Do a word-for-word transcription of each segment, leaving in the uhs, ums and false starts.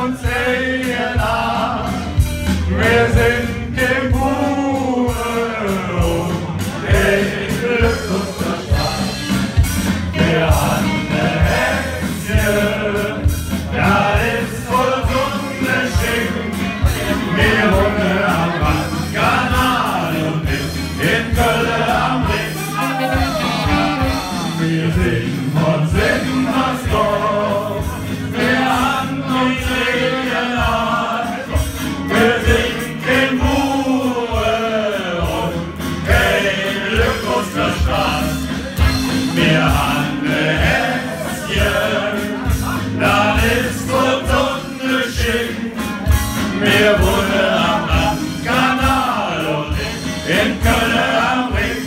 uns Eheland. Wir sind geboren in Glück und Verstand. Wir haben eine Hexe, da ist voll Sonnenschein. Wir wohnen am Rheinkanal und in Köln am Ring. Wir sind von Simmersdorf, wir haben uns Eheland. Wir sind in Ruhe und kein Glück und Verstand. Wir haben eine Herzchen, das ist voll Sonnenschein. Wir wohnen am Rheinkanal und in Köln am Ring.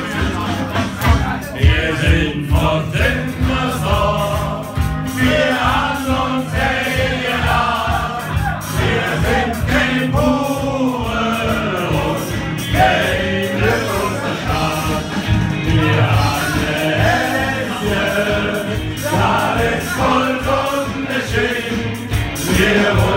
Wir sind von Simmersdorf, wir haben uns Eheland. Wir sind kein Bauern und kein Glück und Verstand. Wir haben eine Hexe, das ist voll Sonnenschein. Wir